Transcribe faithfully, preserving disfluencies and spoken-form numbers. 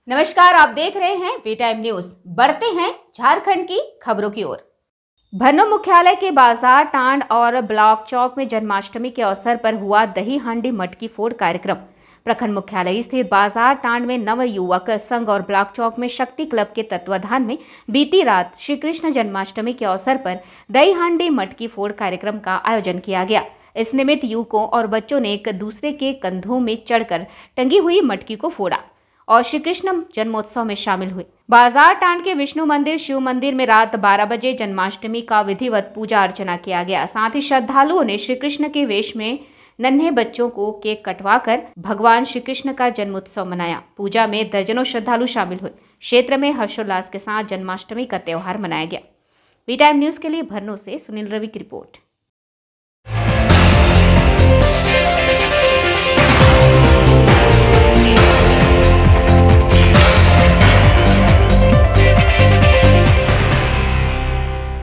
नमस्कार, आप देख रहे हैं वी टाइम न्यूज। बढ़ते हैं झारखंड की खबरों की ओर। भरनो मुख्यालय के बाजार टांड और ब्लॉक चौक में जन्माष्टमी के अवसर पर हुआ दही हांडी मटकी फोड़ कार्यक्रम। प्रखंड मुख्यालय स्थित बाजार टांड में नव युवक संघ और ब्लॉक चौक में शक्ति क्लब के तत्वाधान में बीती रात श्री कृष्ण जन्माष्टमी के अवसर पर दही हांडी मटकी फोड़ कार्यक्रम का आयोजन किया गया। इस निमित्त युवकों और बच्चों ने एक दूसरे के कंधों में चढ़कर टंगी हुई मटकी को फोड़ा और श्री कृष्ण जन्मोत्सव में शामिल हुए। बाजार टांड के विष्णु मंदिर शिव मंदिर में रात बारह बजे जन्माष्टमी का विधिवत पूजा अर्चना किया गया। साथ ही श्रद्धालुओं ने श्री कृष्ण के वेश में नन्हे बच्चों को केक कटवाकर भगवान श्री कृष्ण का जन्मोत्सव मनाया। पूजा में दर्जनों श्रद्धालु शामिल हुए। क्षेत्र में हर्षोल्लास के साथ जन्माष्टमी का त्योहार मनाया गया। वी टाइम न्यूज के लिए भरनो से सुनील रवि की रिपोर्ट।